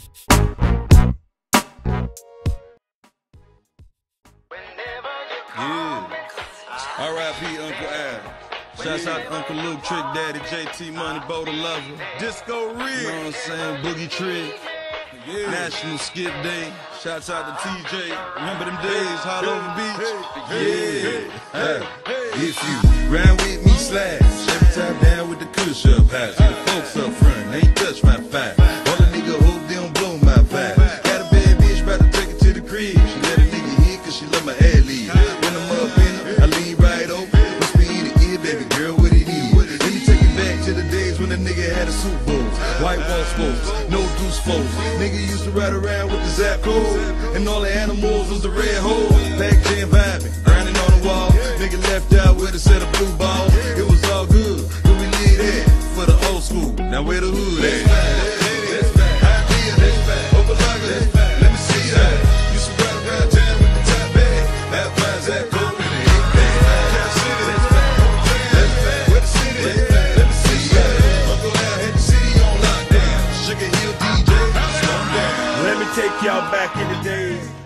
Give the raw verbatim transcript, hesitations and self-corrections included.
Yeah. R I P Uncle Al. Shouts out to Uncle Luke, Trick Daddy, J T Money, Boda Lover, Disco Rig, you know what I'm saying, Boogie Trick, yeah. National Skip Day. Shouts out to T J. Remember them days, Hot Over Beach? Yeah. Hey. If you ride with me, slash. Every time down with the kush up high. So the folks up front, they ain't touch my vibe. All the nigga hope they don't blow my vibe. Got a bad bitch, about to take it to the crib. She let a nigga hit cause she love my ad lead. When I'm up in her, I lean right over. Must be in the ear, baby girl, what it is. Let me take it back to the days when the nigga had a Super Bowl. White wall sports, no deuce folks. Nigga used to ride around with the Zap code. And all the animals was the red hole. Back jam vibing, grinding on the wall. Nigga left out with a set of blue balls. It was all good, but we leave that for the old school. Now where the hood at? That's back, that's back, Opa-Laga, let me see that. Used to ride around town with the top bag. That flies that cold in the hit bag. Cap City, that's back, that's back, where the city at? Let me see that. Uncle Al had the city on lockdown. Sugar Hill D J, slow down. Let me take y'all back in the days.